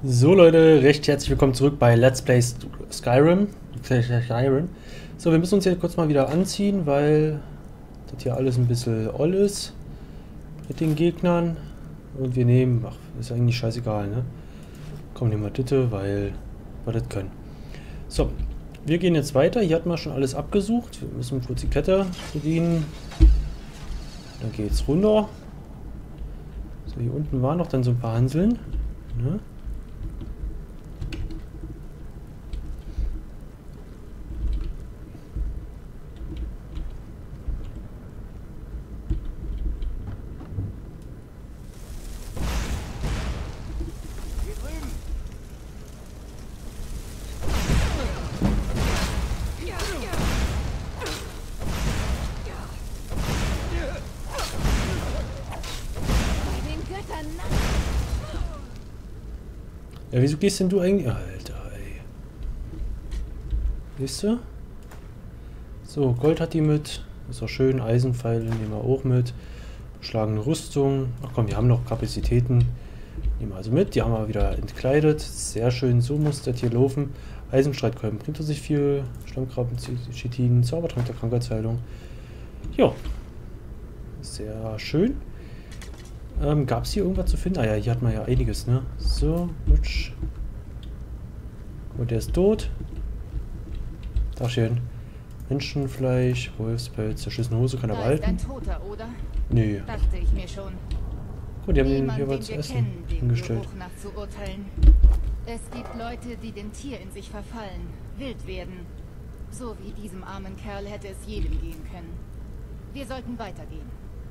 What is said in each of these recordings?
So Leute, recht herzlich willkommen zurück bei Let's Play Skyrim. So, wir müssen uns jetzt kurz mal wieder anziehen, weil das hier alles ein bisschen oll ist mit den Gegnern. Und wir nehmen, ach, ist eigentlich scheißegal, ne? Komm, nehmen wir Ditte, weil wir das können. So, wir gehen jetzt weiter. Hier hatten wir schon alles abgesucht. Wir müssen kurz die Kette bedienen. Dann geht's runter. So, hier unten waren noch dann so ein paar Hanseln. Ne? Ja, wieso gehst denn du eigentlich... Alter, ey. Siehst du? So, Gold hat die mit. Ist auch schön. Eisenpfeile nehmen wir auch mit. Schlagende Rüstung. Ach komm, wir haben noch Kapazitäten. Nehmen wir also mit. Die haben wir wieder entkleidet. Sehr schön. So muss das hier laufen. Eisenstreitkolben bringt uns nicht viel. Stammkrabben, Chitin, Zaubertrank der Krankheitsheilung. Jo. Sehr schön. Gab es hier irgendwas zu finden? Ah ja, hier hat man ja einiges, ne? So, hübsch. Und der ist tot. Dachchen. Menschenfleisch, Wolfspelz, zerschissene Hose, kann er behalten. Ein Toter, oder? Nee. Dachte ich mir schon. Gut, die haben den Niemand, hier was den zu wir essen kennen, dem hingestellt. Geruch nach zu urteilen. Es gibt Leute, die dem Tier in sich verfallen, wild werden. So wie diesem armen Kerl hätte es jedem gehen können. Wir sollten weitergehen.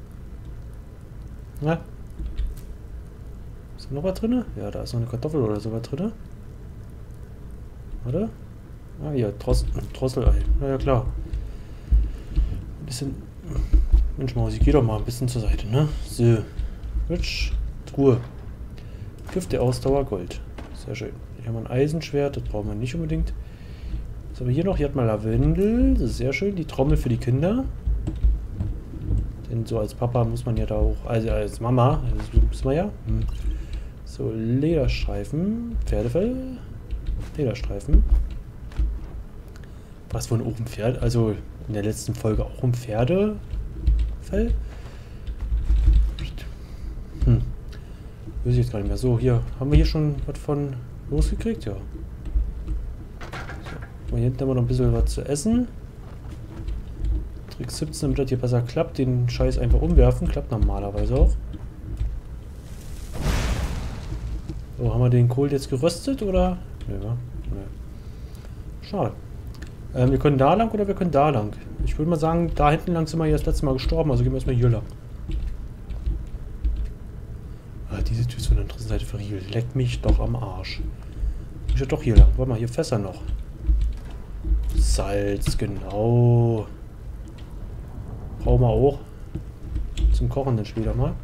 Ja. Ist da noch was drin? Ja, da ist noch eine Kartoffel oder so was drin. Warte. Ah, hier, Drosselei. Na ja, klar. Ein bisschen... Mensch, Mausi, geh doch mal ein bisschen zur Seite, ne? So. Hübsch. Truhe. Gift der Ausdauer, Gold. Sehr schön. Hier haben wir ein Eisenschwert, das brauchen wir nicht unbedingt. Was haben wir hier noch? Hier hat man Lavendel. Das ist sehr schön. Die Trommel für die Kinder. Denn so als Papa muss man ja da auch... Also als Mama, das müssen wir ja. So, Lederstreifen. Pferdefell. Lederstreifen. Was von oben Pferd? Also in der letzten Folge auch um Pferdefell? Weiß ich jetzt gar nicht mehr. So, hier. Haben wir hier schon was von losgekriegt? Ja. So, hier hinten haben wir noch ein bisschen was zu essen. Trick 17, damit das hier besser klappt. Den Scheiß einfach umwerfen. Klappt normalerweise auch. So, haben wir den Kohl jetzt geröstet oder? Nö, ne? Nee. Schade. Wir können da lang oder wir können da lang. Ich würde mal sagen, da hinten lang sind wir hier das letzte Mal gestorben, also gehen wir erstmal hier lang. Ah, diese Tür ist von der anderen Seite verriegelt. Leck mich doch am Arsch. Ich ja doch hier lang. Warte mal, hier Fässer noch. Salz, genau. Brauchen wir auch. Zum Kochen dann später mal.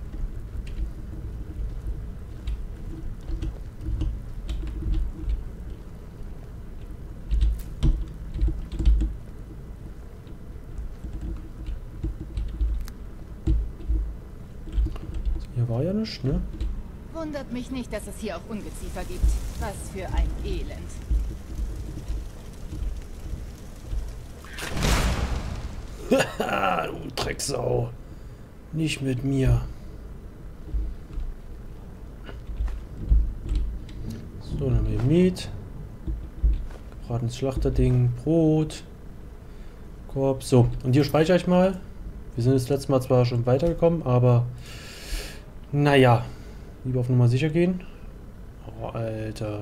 Hier war ja nichts, ne? Wundert mich nicht, dass es hier auch Ungeziefer gibt. Was für ein Elend. Haha, du Drecksau. Nicht mit mir. So, dann haben wir Met. Gebratenes Schlachterding, Brot. Korb. So, und hier speichere ich mal. Wir sind das letzte Mal zwar schon weitergekommen, aber naja. Lieber auf Nummer sicher gehen. Oh, Alter.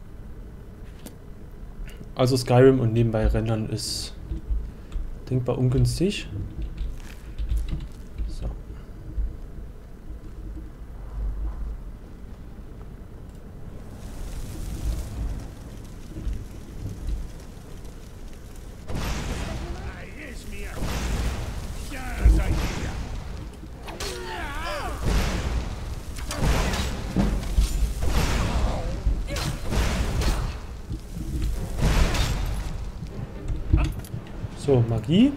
Also Skyrim und nebenbei rendern ist denkbar ungünstig. So. So, Magie.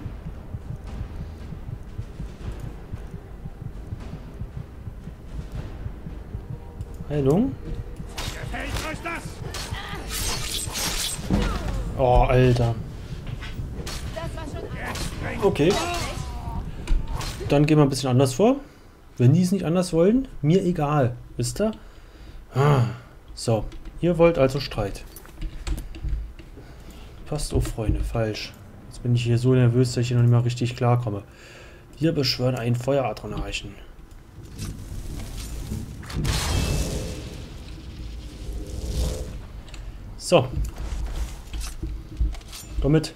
Heilung. Oh, Alter. Das war schon alles. Okay. Dann gehen wir ein bisschen anders vor. Wenn die es nicht anders wollen, mir egal. Wisst ihr? So, ihr wollt also Streit. Passt auf, Freunde. Falsch. Jetzt bin ich hier so nervös, dass ich hier noch nicht mal richtig klarkomme. Wir beschwören einen Feueradronarchen. So. Komm mit.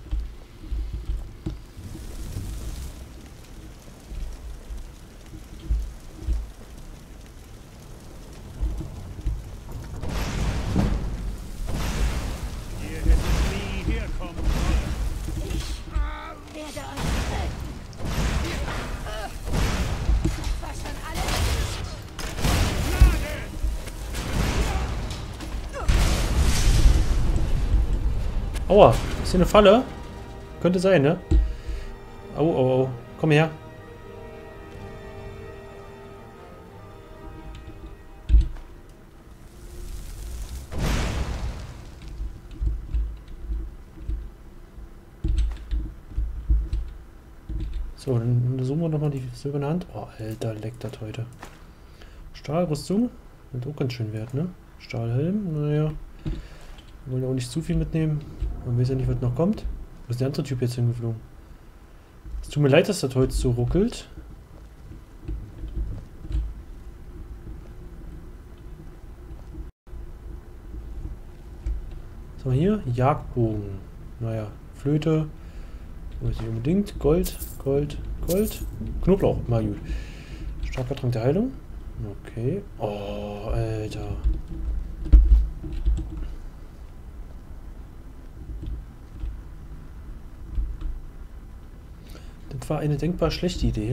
Ihr hättet nie herkommen sollen. Werde euch töten. Das war schon alles. Aua, ist hier eine Falle? Könnte sein, ne? Au, au, au. Komm her. So, dann untersuchen wir nochmal die silberne Hand. Oh, Alter, leckt das heute. Stahlrüstung. Hat auch ganz schön Wert, ne? Stahlhelm, naja. Wir wollen ja auch nicht zu viel mitnehmen. Man weiß ja nicht, was noch kommt. Wo ist der andere Typ jetzt hingeflogen? Es tut mir leid, dass das heute so ruckelt. Was haben wir hier? Jagdbogen. Naja, Flöte. Weiß ich unbedingt. Gold, Gold, Gold. Knoblauch, mal gut. Starker Trank der Heilung. Okay. Oh, Alter. Das war eine denkbar schlechte Idee.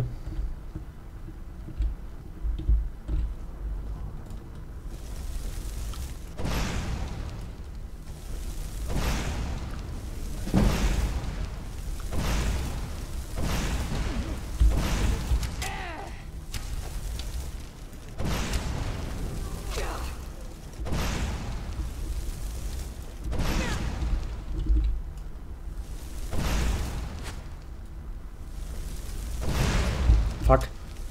Fuck.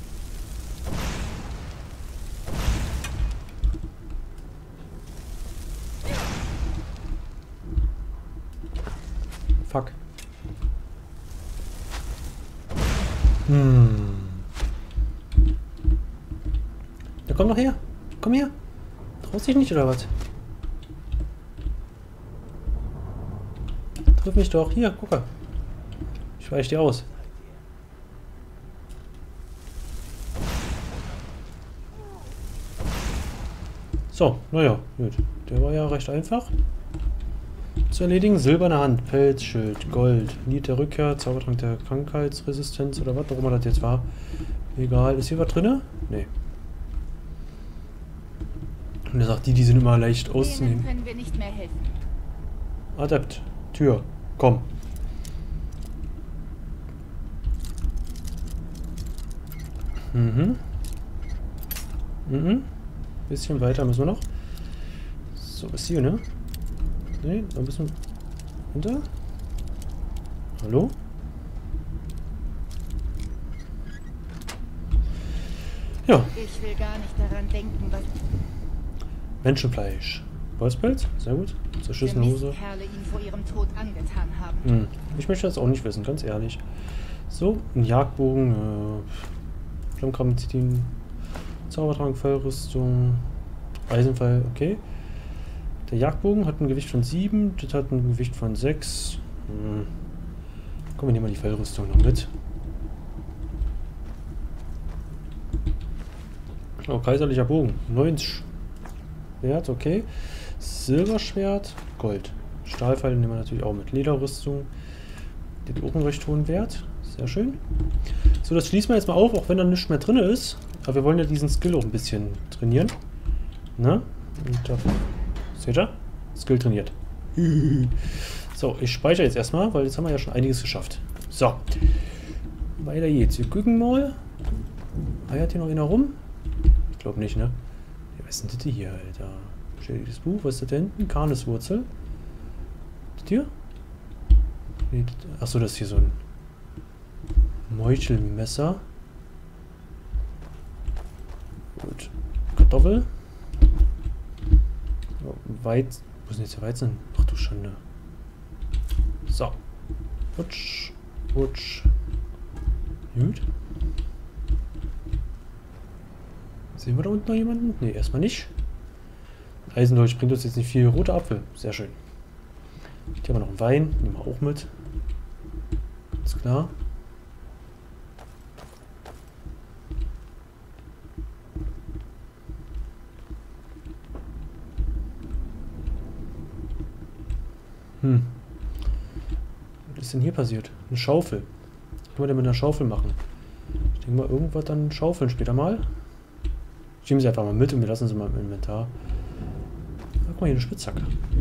Fuck. Ja, komm doch her. Komm her. Traust dich nicht, oder was? Triff mich doch. Hier, guck mal. Ich weiche dir aus. So, naja, gut. Der war ja recht einfach zu erledigen. Silberne Hand, Pelzschild, Gold, Lied der Rückkehr, Zaubertrank der Krankheitsresistenz oder was auch immer das jetzt war. Egal. Ist hier was drin? Nee. Und er sagt, die sind immer leicht Denen auszunehmen. können wir nicht mehr helfen. Adept. Tür. Komm. Bisschen weiter müssen wir noch. So, was hier, ne? Ne, da müssen wir runter. Hallo? Ja. Ich will gar nicht daran denken, was Menschenfleisch. Holzpelz? Sehr gut. Zerschissene Hose. Mistkerle ihm vor ihrem Tod angetan haben. Ich möchte das auch nicht wissen, ganz ehrlich. So, ein Jagdbogen, Flammkrabbenzitin, Zaubertrank, Fallrüstung, Eisenpfeil, okay. Der Jagdbogen hat ein Gewicht von 7, das hat ein Gewicht von 6. Komm, wir nehmen mal die Fallrüstung noch mit. Oh, kaiserlicher Bogen, 90 Wert, okay. Silberschwert, Gold. Stahlpfeile nehmen wir natürlich auch mit. Lederrüstung, die hat auch einen recht hohen Wert. Sehr schön. So, das schließen wir jetzt mal auf, auch wenn da nichts mehr drin ist. Aber wir wollen ja diesen Skill auch ein bisschen trainieren. Ne? Und da, seht ihr? Skill trainiert. So, ich speichere jetzt erstmal, weil jetzt haben wir ja schon einiges geschafft. So. Weiter geht's. Wir gucken mal. Eiert hier noch einer rum? Ich glaube nicht, ne? Ja, was ist denn das hier, Alter? Schädiges Buch. Was ist das da hinten? Karneswurzel. Hier? Nee, achso, das ist hier so ein Meuchelmesser. Gut. Kartoffel. Weizen. Wo ist denn jetzt der Weizen? Ach du Schande. So. Rutsch. Rutsch. Gut. Sehen wir da unten noch jemanden? Ne, erstmal nicht. Eisendolch bringt uns jetzt nicht viel. Roter Apfel. Sehr schön. Hier haben wir noch einen Wein. Nehmen wir auch mit. Ganz klar. Was ist denn hier passiert? Eine Schaufel. Was können wir denn mit einer Schaufel machen? Ich denke mal, irgendwas dann schaufeln später mal. Schieben sie einfach mal mit und wir lassen sie mal im Inventar. Guck mal, hier eine Spitzhacke.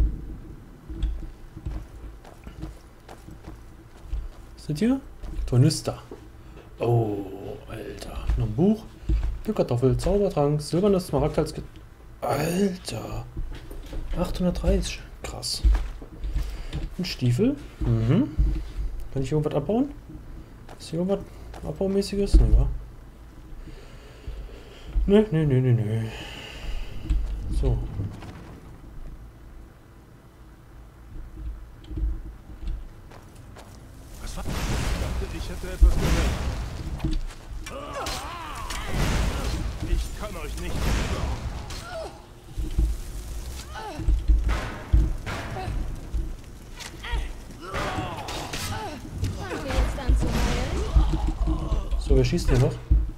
Was ist das hier? Tornister. Oh, Alter. Noch ein Buch. Eine Kartoffel, Zaubertrank, silbernes Smaragdholz. Alter. 830. Krass. Ein Stiefel. Mhm. Kann ich irgendwas abbauen? Ist hier irgendwas Abbaumäßiges? Ne, wa? Nö. So. Was war? Ich dachte, ich hätte etwas gehört. Ich kann euch nicht. So, wer schießt hier noch?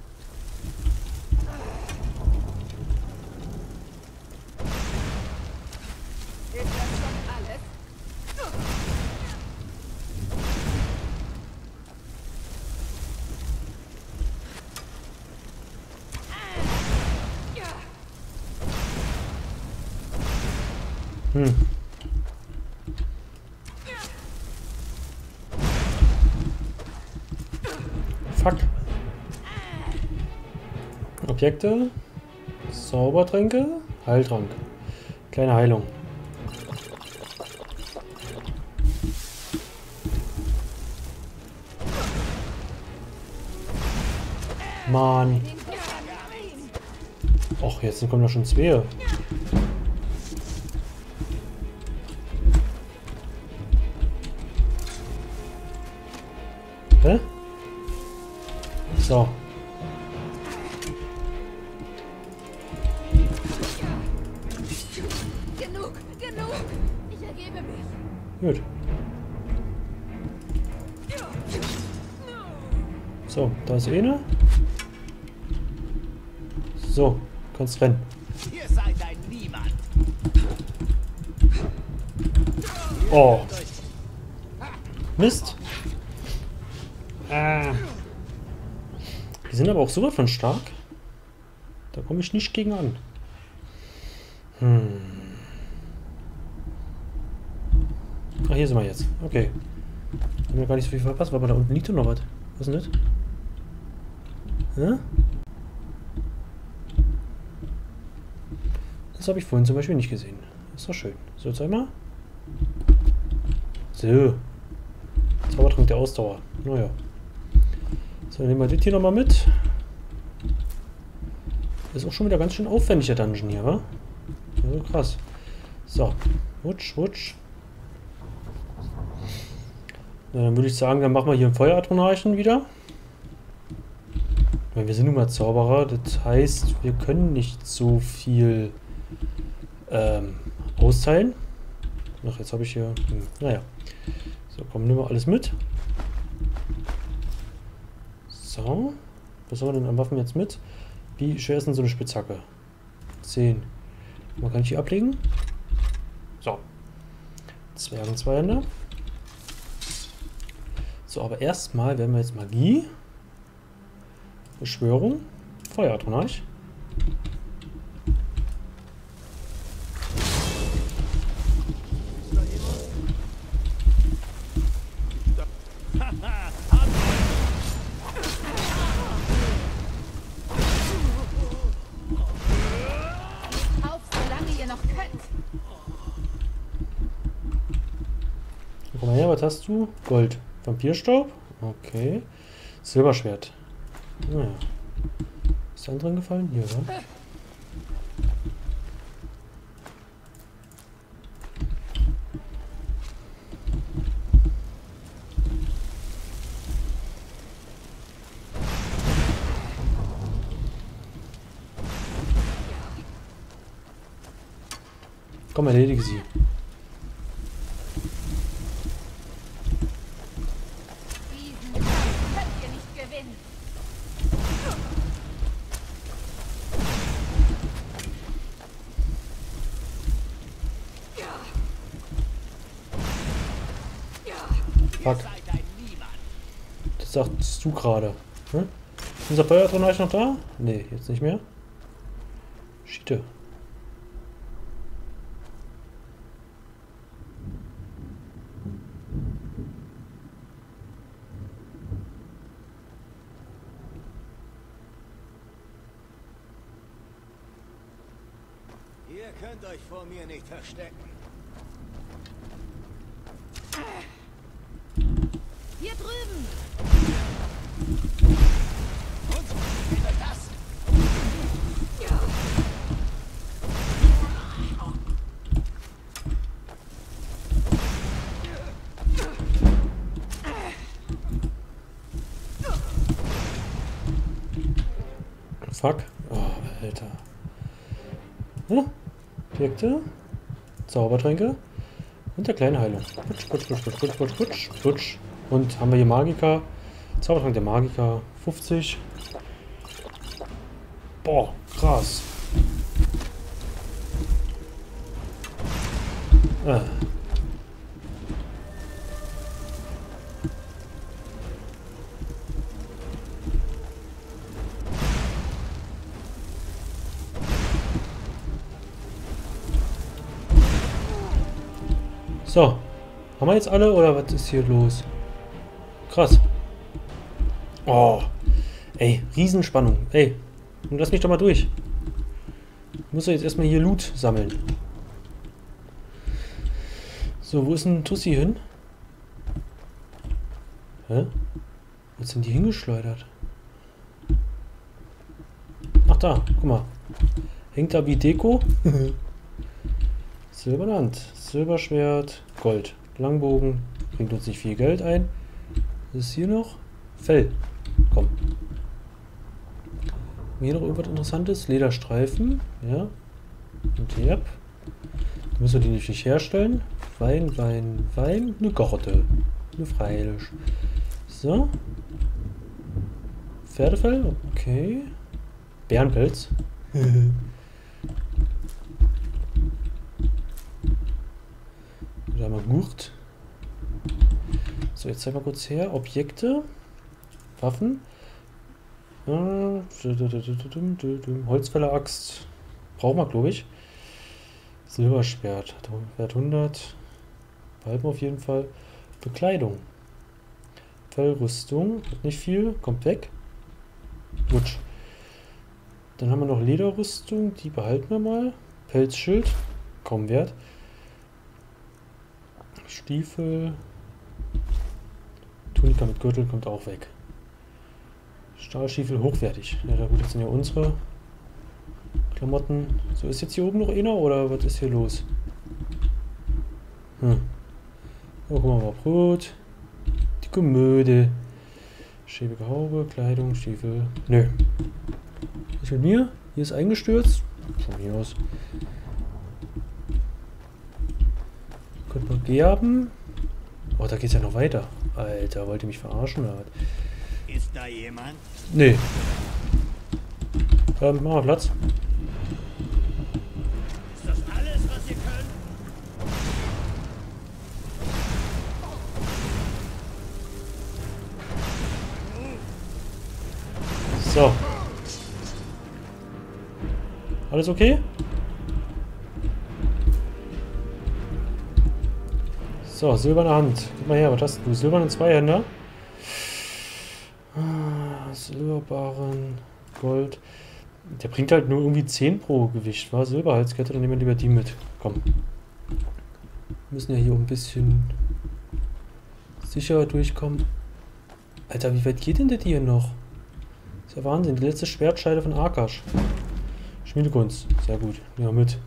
Fuck. Objekte. Zaubertränke. Heiltrank. Kleine Heilung. Mann. Och, jetzt kommen doch schon zwei. Hä? So. Genug! Ich ergebe mich. Gut. So, da ist eine. So, kannst rennen. Ihr seid ein Niemand. Oh. Mist. Ah. Die sind aber auch sowas von stark. Da komme ich nicht gegen an. Ach, hier sind wir jetzt. Okay. Haben wir gar nicht so viel verpasst, aber da unten liegt doch noch was. Was ist denn das? Ja? Das habe ich vorhin zum Beispiel nicht gesehen. Das ist doch schön. So, zeig mal. So. Zaubertrank der Ausdauer. Naja. So, dann nehmen wir das hier nochmal mit. Das ist auch schon wieder ganz schön aufwendig, der Dungeon hier, wa? Also krass. So. Wutsch, wutsch. Na, dann würde ich sagen, dann machen wir hier einen Feueradmonarchen wieder. Weil wir sind nun mal Zauberer. Das heißt, wir können nicht so viel austeilen. Ach, jetzt habe ich hier... naja. So, komm, nehmen wir alles mit. So. Was haben wir denn an Waffen jetzt mit? Wie schwer ist denn so eine Spitzhacke? 10. Man kann ich die ablegen? So. Zwergenzweihänder. So, aber erstmal werden wir jetzt Magie. Beschwörung. Feueradmonarch. Guck mal her, was hast du? Gold. Vampirstaub? Okay. Silberschwert. Naja. Ist der andere gefallen? Hier, oder? Komm, erledige sie. Diesen Kampf könnt ihr nicht gewinnen. Fuck. Seid ein Niemand. Das sagst du gerade. Hm? Ist unser Feuerton euch noch da? Nee, jetzt nicht mehr. Schiete. Ihr könnt euch vor mir nicht verstecken. Hier drüben. Und wie wird das? Fuck. Oh, Alter. Hm? Objekte. Zaubertränke. Und der kleine Heilung. Putsch, putsch, putsch, putsch, putsch, putsch, putsch, putsch. Und haben wir hier Magiker. Zaubertrank der Magiker. 50. Boah, krass. So. Haben wir jetzt alle oder was ist hier los? Krass. Oh. Ey, Riesenspannung. Ey, nun lass mich doch mal durch. Ich muss doch jetzt erstmal hier Loot sammeln. So, wo ist denn Tussi hin? Hä? Wo sind die hingeschleudert? Ach da, guck mal. Hängt da wie Deko? Silberland, Silberschwert, Gold, Langbogen. Bringt uns nicht viel Geld ein. Was ist hier noch? Fell. Komm. Hier noch irgendwas Interessantes? Lederstreifen. Ja. Und Herb. Müssen wir die nicht herstellen. Wein, Wein, Wein. Eine Gorte. Eine Freilich. So. Pferdefell. Okay. Bärenpelz. Da mal Gurt. So, jetzt zeig mal kurz her. Objekte. Waffen. Holzfäller-Axt. Brauchen wir, glaube ich. Silberschwert. Wert 100. Behalten wir auf jeden Fall. Bekleidung. Fellrüstung. Hat nicht viel. Kommt weg. Wutsch. Dann haben wir noch Lederrüstung. Die behalten wir mal. Pelzschild. Kaum wert. Stiefel. Tunika mit Gürtel kommt auch weg. Stahlstiefel hochwertig. Ja, da gut, das sind ja unsere Klamotten. So, ist jetzt hier oben noch einer oder was ist hier los? Oh, guck mal, Brot. Die Komöde. Schäbige Haube, Kleidung, Stiefel. Nö. Ist mit mir? Hier ist eingestürzt. Von hier aus. Könnte man gerben. Oh, da geht's ja noch weiter. Alter, wollt ihr mich verarschen? Oder? Ist da jemand? Nee. Machen wir Platz. Ist das alles, was ihr könnt? So. Alles okay? So, silberne Hand. Gib mal her, was hast du? Silberne Zweihänder? Silberbarren, Gold. Der bringt halt nur irgendwie 10 pro Gewicht, war Silberhalskette, dann nehmen wir lieber die mit. Komm. Wir müssen ja hier ein bisschen Sicher durchkommen. Alter, wie weit geht denn das hier noch? Das ist ja Wahnsinn. Die letzte Schwertscheide von Akash. Schmiedekunst. Sehr gut. Ja, mit.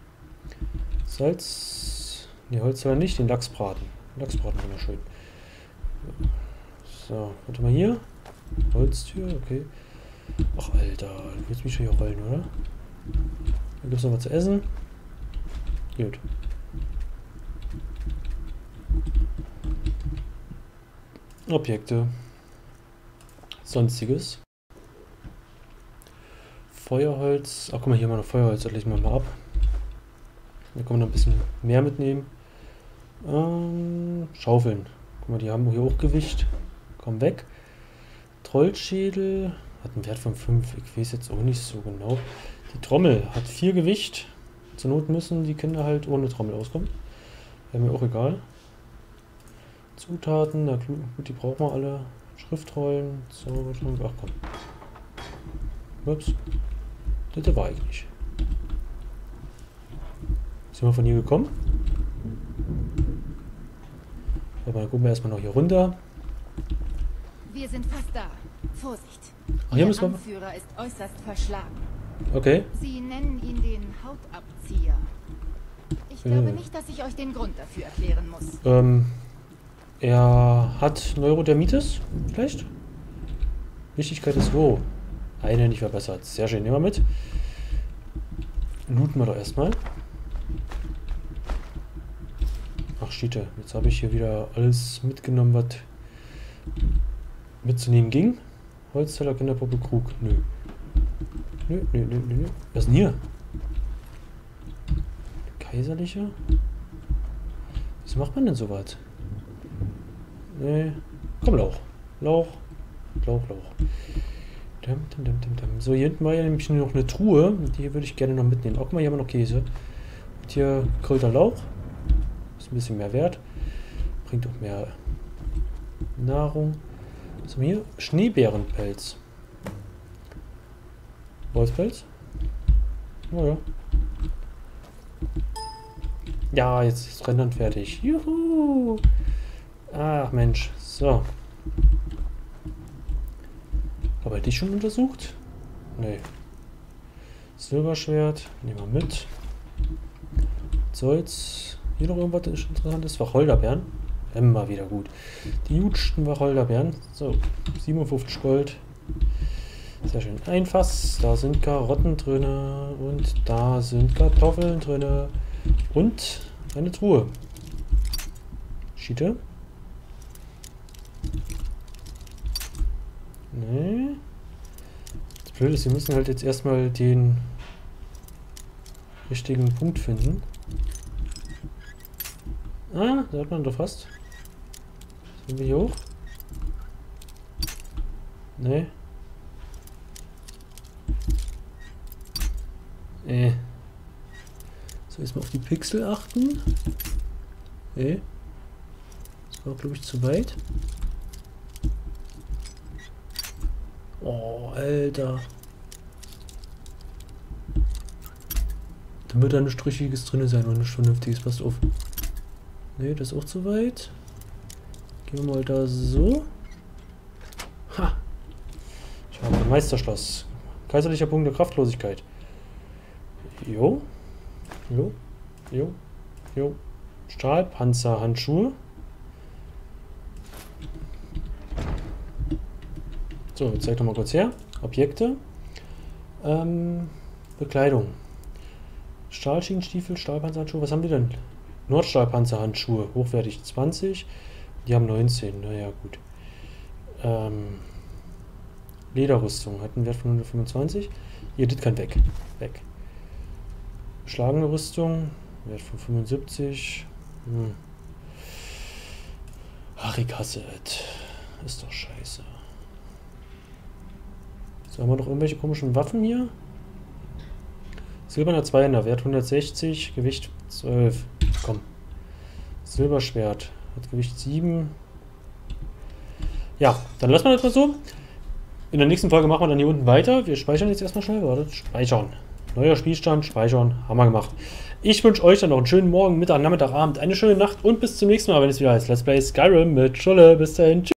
Salz. Ne, Holz war nicht. Den Lachsbraten. Lachsbraten war schön. So, warte mal hier. Holztür, okay. Ach, Alter. Du willst mich schon hier rollen, oder? Dann gibt es noch was zu essen. Gut. Objekte. Sonstiges. Feuerholz. Ach, guck mal, hier haben wir noch Feuerholz. Das legen wir mal ab. Da können wir noch ein bisschen mehr mitnehmen. Schaufeln. Guck mal, die haben hier auch Gewicht. Komm weg. Trollschädel. Hat einen Wert von 5. Ich weiß jetzt auch nicht so genau. Die Trommel hat 4 Gewicht. Zur Not müssen die Kinder halt ohne Trommel auskommen. Wäre mir auch egal. Zutaten. Na gut, die brauchen wir alle. Schriftrollen. So, ach komm. Ups. Das war ich nicht. Sind wir von hier gekommen? Aber dann gucken wir erstmal noch hier runter. Wir sind fast da. Vorsicht. Ach, hier Der müssen wir. Anführer ist äußerst verschlagen. Okay. Sie nennen ihn den Hautabzieher. Ich glaube nicht, dass ich euch den Grund dafür erklären muss. Er hat Neurodermitis, vielleicht? Wichtigkeit ist wo? Eine nicht verbessert. Sehr schön, nehmen wir mit. Looten wir doch erstmal. Ach, Schiete. Jetzt habe ich hier wieder alles mitgenommen, was mitzunehmen ging. Holzteller, Kinderpuppe, Krug. Nö. Nö. Was ist denn hier? Kaiserliche? Wieso macht man denn sowas? Nee. Komm, Lauch. Lauch. So, hier hinten war ja nämlich noch eine Truhe. Die würde ich gerne noch mitnehmen. Auch mal, hier haben wir noch Käse. Und hier gegrillter Lauch. Ist ein bisschen mehr wert. Bringt auch mehr Nahrung. Was haben wir hier? Schneebärenpelz. Wolfspelz? Naja. Ja, jetzt ist Rendern fertig. Juhu! Ach Mensch. So. Aber dich schon untersucht? Nee. Silberschwert. Nehmen wir mit. Holz. Hier noch irgendwas Interessantes? Wacholderbeeren. Immer wieder gut. Die hutschten Wacholderbeeren. So. 57 Gold. Sehr schön. Ein Fass. Da sind Karotten drin. Und da sind Kartoffeln drin. Und eine Truhe. Schiete. Nee. Das Blöde ist, wir müssen halt jetzt erstmal den richtigen Punkt finden. Ah, da hat man doch fast. Sind wir hier hoch? Nee. So, erstmal auf die Pixel achten. Nee. Das war, glaube ich, zu weit. Oh, Alter. Da wird da nichts Strichiges drin sein und nichts Vernünftiges. Passt auf. Ne, das ist auch zu weit. Gehen wir mal da so. Ha! Ich habe ein Meisterschloss. Kaiserlicher Punkt der Kraftlosigkeit. Jo. Stahlpanzerhandschuhe. So, jetzt zeig doch mal kurz her. Objekte. Bekleidung. Stahlschienenstiefel, Stahlpanzerhandschuhe. Was haben die denn? Nordstahlpanzerhandschuhe. Hochwertig 20. Die haben 19. Naja, gut. Lederrüstung. Hat einen Wert von 125. Hier, das kann weg. Weg. Schlagende Rüstung. Wert von 75. Ach, ich hasse es. Ist doch scheiße. So, haben wir noch irgendwelche komischen Waffen hier? Silberner Zweihänder, Wert 160, Gewicht 12. Komm. Silberschwert, hat Gewicht 7. Ja, dann lassen wir das mal so. In der nächsten Folge machen wir dann hier unten weiter. Wir speichern jetzt erstmal schnell. Warte, speichern. Neuer Spielstand, speichern, haben wir gemacht. Ich wünsche euch dann noch einen schönen Morgen, Mittag, Nachmittag, Abend, eine schöne Nacht und bis zum nächsten Mal, wenn es wieder heißt Let's Play Skyrim mit Schulle. Bis dahin, tschüss.